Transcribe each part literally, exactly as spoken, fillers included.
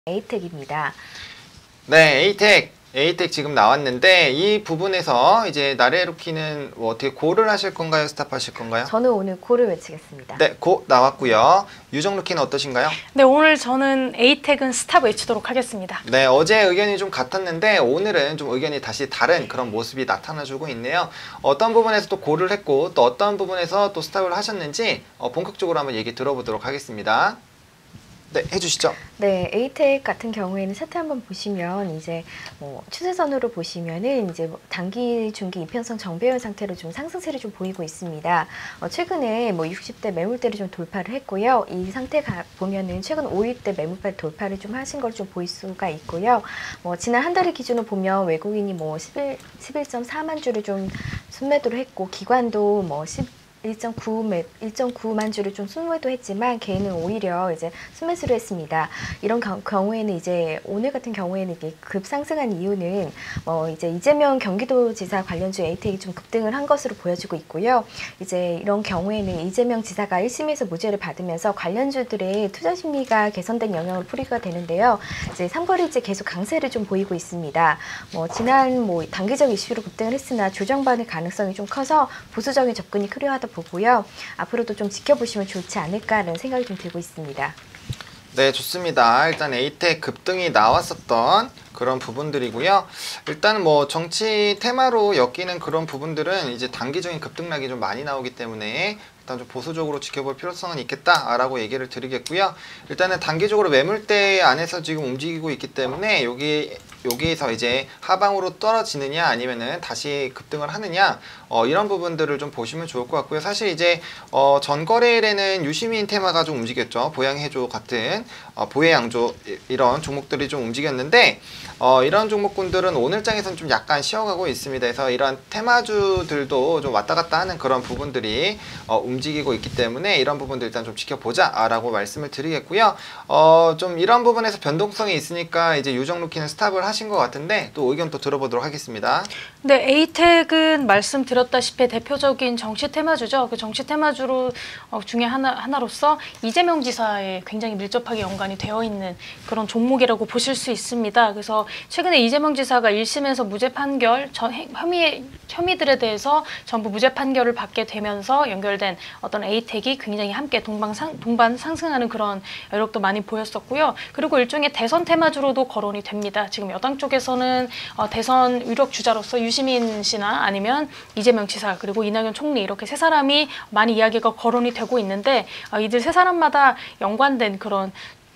에이텍입니다. 네, 에이텍, 에이텍 지금 나왔는데 이 부분에서 이제 나래루키는 뭐 어떻게 고를 하실 건가요? 스탑하실 건가요? 저는 오늘 고를 외치겠습니다. 네, 고 나왔고요. 유정루키는 어떠신가요? 네, 오늘 저는 에이텍은 스탑 외치도록 하겠습니다. 네, 어제 의견이 좀 같았는데 오늘은 좀 의견이 다시 다른 그런 모습이 나타나주고 있네요. 어떤 부분에서 또 고를 했고 또 어떤 부분에서 또 스탑을 하셨는지 어, 본격적으로 한번 얘기 들어보도록 하겠습니다. 네, 해주시죠. 네, 에이텍 같은 경우에는 차트 한번 보시면 이제 뭐 추세선으로 보시면은 이제 뭐 단기, 중기 이평선 정배열 상태로 좀 상승세를 좀 보이고 있습니다. 어, 최근에 뭐 육십 대 매물대를 좀 돌파를 했고요. 이 상태가 보면은 최근 오 일 대 매물대 돌파를 좀 하신 걸 좀 보일 수가 있고요. 뭐 지난 한 달을 기준으로 보면 외국인이 뭐 십일 점 사만 주를 좀 순매도를 했고 기관도 뭐 일 점 구만 주를 좀 순매도 했지만 개인은 오히려 이제 순매수를 했습니다. 이런 경, 경우에는 이제 오늘 같은 경우에는 이게 급상승한 이유는 어 이제 이재명 경기도지사 관련주 에이텍이 좀 급등을 한 것으로 보여지고 있고요. 이제 이런 경우에는 이재명 지사가 일 심에서 무죄를 받으면서 관련주들의 투자 심리가 개선된 영향을 풀이가 되는데요. 이제 삼거리째 계속 강세를 좀 보이고 있습니다. 뭐 지난 뭐 단기적 이슈로 급등을 했으나 조정반의 가능성이 좀 커서 보수적인 접근이 필요하다 보고요. 앞으로도 좀 지켜보시면 좋지 않을까라는 생각이 좀 들고 있습니다. 네, 좋습니다. 일단 에이텍 급등이 나왔었던 그런 부분들이고요. 일단 뭐 정치 테마로 엮이는 그런 부분들은 이제 단기적인 급등락이 좀 많이 나오기 때문에 일단 좀 보수적으로 지켜볼 필요성은 있겠다라고 얘기를 드리겠고요. 일단은 단기적으로 매물대 안에서 지금 움직이고 있기 때문에 여기 여기에서 이제 하방으로 떨어지느냐 아니면은 다시 급등을 하느냐 어, 이런 부분들을 좀 보시면 좋을 것 같고요. 사실 이제 어, 전거래일에는 유시민 테마가 좀 움직였죠. 보양해조 같은 어, 보혜양조 이런 종목들이 좀 움직였는데 어, 이런 종목군들은 오늘장에서는 좀 약간 쉬어가고 있습니다. 그래서 이런 테마주들도 좀 왔다 갔다 하는 그런 부분들이 어, 움직이고 있기 때문에 이런 부분들 일단 좀 지켜보자 라고 말씀을 드리겠고요. 어, 좀 이런 부분에서 변동성이 있으니까 이제 유정루키는 스탑을 하신 것 같은데 또 의견 또 들어보도록 하겠습니다. 네, 에이텍은 말씀드렸다시피 대표적인 정치 테마주죠. 그 정치 테마주로 어, 중에 하나, 하나로서 이재명 지사에 굉장히 밀접하게 연관이 되어 있는 그런 종목이라고 보실 수 있습니다. 그래서 최근에 이재명 지사가 일 심에서 무죄 판결, 전, 혐의, 혐의들에 대해서 전부 무죄 판결을 받게 되면서 연결된 어떤 에이텍이 굉장히 함께 동방, 상, 동반 상승하는 그런 여력도 많이 보였었고요. 그리고 일종의 대선 테마주로도 거론이 됩니다. 지금 여당 쪽에서는 어, 대선 유력 주자로서 유시민 씨나 아니면 이재명 지사 그리고 이낙연 총리 이렇게 세 사람이 많이 이야기가 거론이 되고 있는데 어, 이들 세 사람마다 연관된 그런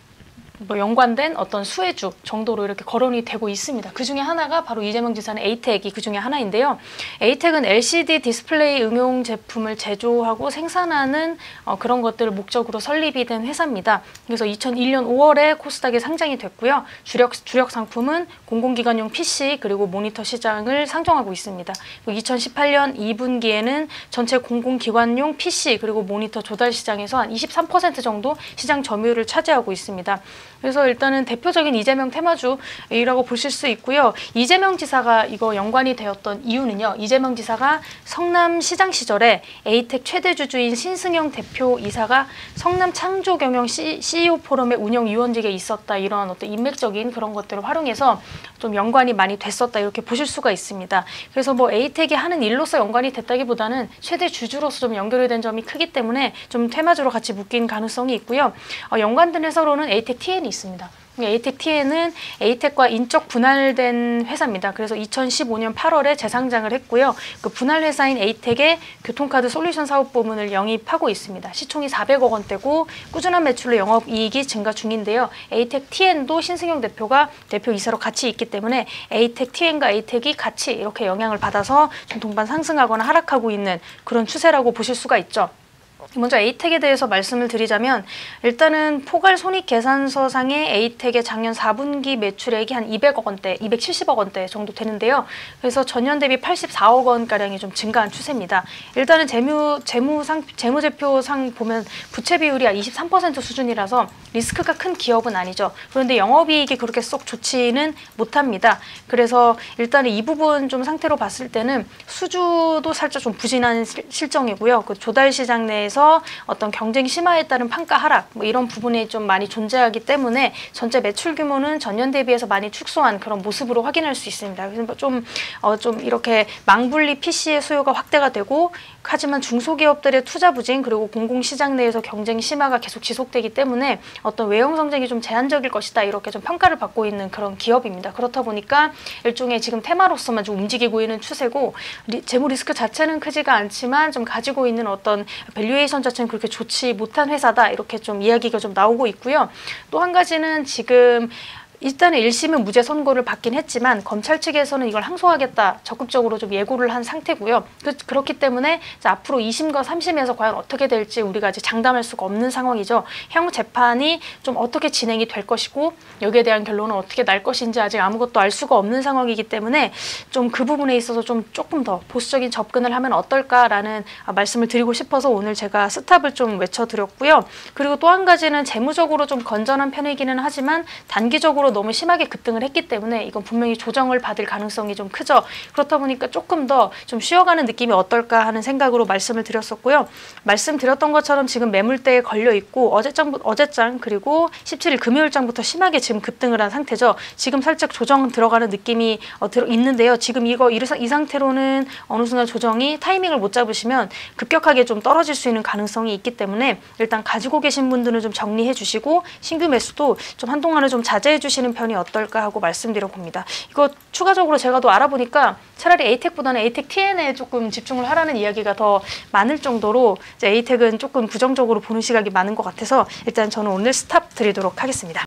뭐 연관된 어떤 수혜주 정도로 이렇게 거론이 되고 있습니다. 그 중에 하나가 바로 이재명 지사는 에이텍이 그 중에 하나인데요. 에이텍은 엘시디 디스플레이 응용 제품을 제조하고 생산하는 어, 그런 것들을 목적으로 설립이 된 회사입니다. 그래서 이천일 년 오월에 코스닥에 상장이 됐고요. 주력, 주력 상품은 공공기관용 피씨 그리고 모니터 시장을 상정하고 있습니다. 이천십팔 년 이 분기에는 전체 공공기관용 피씨 그리고 모니터 조달 시장에서 한 이십삼 퍼센트 정도 시장 점유율을 차지하고 있습니다. 그래서 일단은 대표적인 이재명 테마주라고 보실 수 있고요. 이재명 지사가 이거 연관이 되었던 이유는요. 이재명 지사가 성남시장 시절에 에이텍 최대 주주인 신승영 대표이사가 성남 창조경영 씨이오 포럼의 운영위원직에 있었다. 이런 어떤 인맥적인 그런 것들을 활용해서 좀 연관이 많이 됐었다. 이렇게 보실 수가 있습니다. 그래서 뭐 에이텍이 하는 일로서 연관이 됐다기보다는 최대 주주로서 좀 연결이 된 점이 크기 때문에 좀 테마주로 같이 묶인 가능성이 있고요. 어, 연관된 회사로는 에이텍 티엔이 있습니다. 에이텍 티엔은 에이텍과 인적 분할된 회사입니다. 그래서 이천십오 년 팔월에 재상장을 했고요. 그 분할 회사인 에이텍의 교통카드 솔루션 사업 부문을 영입하고 있습니다. 시총이 사백억 원대고 꾸준한 매출로 영업이익이 증가 중인데요. 에이텍 티엔도 신승영 대표가 대표이사로 같이 있기 때문에 에이텍 티엔과 에이텍이 같이 이렇게 영향을 받아서 좀 동반 상승하거나 하락하고 있는 그런 추세라고 보실 수가 있죠. 먼저 에이텍에 대해서 말씀을 드리자면 일단은 포괄손익계산서상의 에이텍의 작년 사 분기 매출액이 한 이백억 원대, 이백칠십억 원대 정도 되는데요. 그래서 전년 대비 팔십사억 원가량이 좀 증가한 추세입니다. 일단은 재무, 재무상, 재무제표상 보면 부채 비율이 한 이십삼 퍼센트 수준이라서 리스크가 큰 기업은 아니죠. 그런데 영업이익이 그렇게 쏙 좋지는 못합니다. 그래서 일단은 이 부분 좀 상태로 봤을 때는 수주도 살짝 좀 부진한 실정이고요. 그 조달 시장 내에서 있어서 어떤 경쟁 심화에 따른 판가 하락 뭐 이런 부분이 좀 많이 존재하기 때문에 전체 매출 규모는 전년 대비해서 많이 축소한 그런 모습으로 확인할 수 있습니다. 그래서 좀, 어, 좀 이렇게 망분리 피씨의 수요가 확대가 되고 하지만 중소기업들의 투자 부진 그리고 공공시장 내에서 경쟁 심화가 계속 지속되기 때문에 어떤 외형 성장이 좀 제한적일 것이다 이렇게 좀 평가를 받고 있는 그런 기업입니다. 그렇다 보니까 일종의 지금 테마로서만 좀 움직이고 있는 추세고 리, 재무 리스크 자체는 크지가 않지만 좀 가지고 있는 어떤 밸류에이션 자체는 그렇게 좋지 못한 회사다 이렇게 좀 이야기가 좀 나오고 있고요. 또 한 가지는 지금 일단은 일 심은 무죄 선고를 받긴 했지만 검찰 측에서는 이걸 항소하겠다 적극적으로 좀 예고를 한 상태고요. 그, 그렇기 때문에 이제 앞으로 이 심과 삼 심에서 과연 어떻게 될지 우리가 아직 장담할 수가 없는 상황이죠. 향후 재판이 좀 어떻게 진행이 될 것이고 여기에 대한 결론은 어떻게 날 것인지 아직 아무것도 알 수가 없는 상황이기 때문에 좀 그 부분에 있어서 좀 조금 더 보수적인 접근을 하면 어떨까라는 말씀을 드리고 싶어서 오늘 제가 스탑을 좀 외쳐드렸고요. 그리고 또 한 가지는 재무적으로 좀 건전한 편이기는 하지만 단기적으로 너무 심하게 급등을 했기 때문에 이건 분명히 조정을 받을 가능성이 좀 크죠. 그렇다 보니까 조금 더 좀 쉬어가는 느낌이 어떨까 하는 생각으로 말씀을 드렸었고요. 말씀드렸던 것처럼 지금 매물대에 걸려 있고 어제장, 어제장 그리고 십칠 일 금요일장부터 심하게 지금 급등을 한 상태죠. 지금 살짝 조정 들어가는 느낌이 어, 들어 있는데요. 지금 이거 이, 이 상태로는 어느 순간 조정이 타이밍을 못 잡으시면 급격하게 좀 떨어질 수 있는 가능성이 있기 때문에 일단 가지고 계신 분들은 좀 정리해 주시고 신규 매수도 좀 한동안은 좀 자제해 주시는 편이 어떨까 하고 말씀드려 봅니다. 이거 추가적으로 제가 또 알아보니까 차라리 에이텍보다는 에이텍 티엔에 조금 집중을 하라는 이야기가 더 많을 정도로 이제 에이텍은 조금 부정적으로 보는 시각이 많은 것 같아서 일단 저는 오늘 스탑 드리도록 하겠습니다.